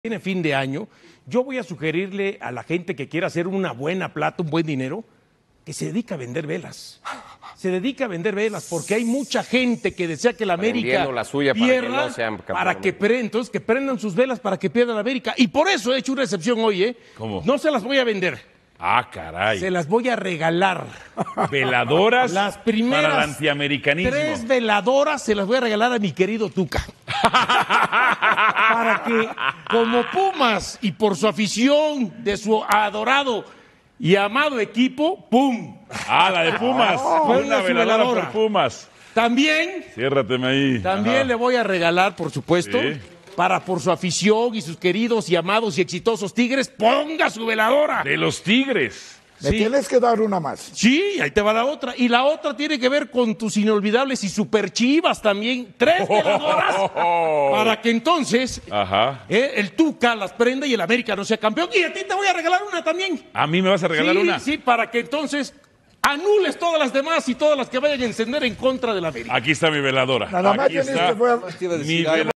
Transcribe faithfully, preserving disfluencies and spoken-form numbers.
Tiene fin de año, yo voy a sugerirle a la gente que quiera hacer una buena plata, un buen dinero, que se dedique a vender velas. Se dedica a vender velas porque hay mucha gente que desea que la América la suya pierda, para que no sean para que pre, entonces que prendan sus velas para que pierda la América. Y por eso he hecho una excepción hoy, ¿eh? ¿Cómo? No se las voy a vender. Ah, caray. Se las voy a regalar. Veladoras Las primeras para el antiamericanismo. tres veladoras se las voy a regalar a mi querido Tuca. Para que, como Pumas y por su afición de su adorado y amado equipo, ¡pum! Ah, la de Pumas. Oh, una su veladora veladora. por Pumas. También, Ciérrateme ahí. también Ajá. le voy a regalar, por supuesto, Sí. para por su afición y sus queridos y amados y exitosos Tigres, ponga su veladora. De los Tigres. Me Sí. tienes que dar una más. Sí, ahí te va la otra. Y la otra tiene que ver con tus inolvidables y super chivas también. Tres veladoras para que entonces Ajá. eh, el Tuca las prenda y el América no sea campeón. Y a ti te voy a regalar una también. A mí me vas a regalar sí, una. Sí, para que entonces anules todas las demás y todas las que vayan a encender en contra del América. Aquí está mi veladora. Nada más Aquí tienes está que fue- mi veladora.